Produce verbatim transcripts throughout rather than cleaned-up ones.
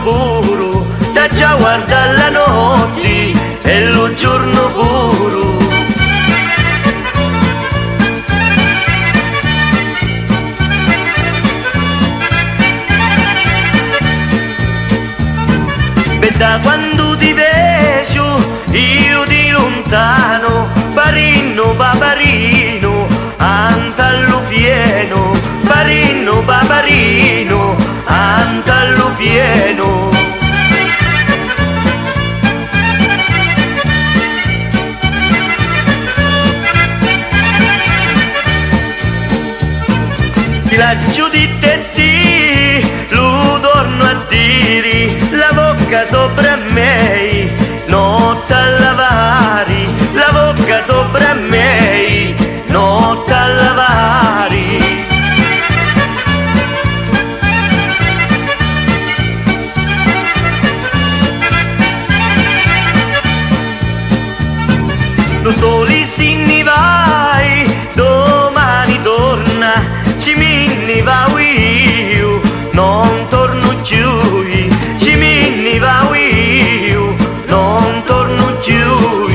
puro, da già guarda la notte e lo giorno puro. Da quando ti vedo io di lontano, barino paparino, antallo pieno, barino paparino, antallo pieno. Ti lascio di te ti, lo torno a dire, la bocca sopra me, notte a lavare, la bocca sopra me, notte a lavare. Lo sole si ne vai, domani torna, ci minni va io, non torno giù, ci minni va io, non torno giù.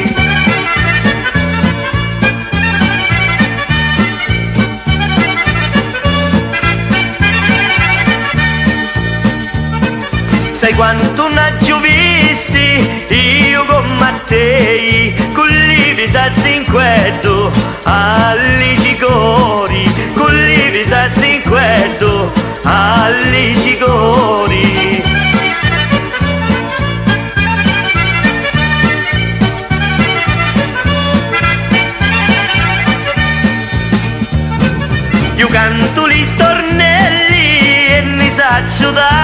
Sai quanto ne ho visti io con Mattei, con l'ivi sa zinquetto, agli cicori, con l'ivi sa zinquetto, agli cicori. Io canto gli stornelli e ne saccio da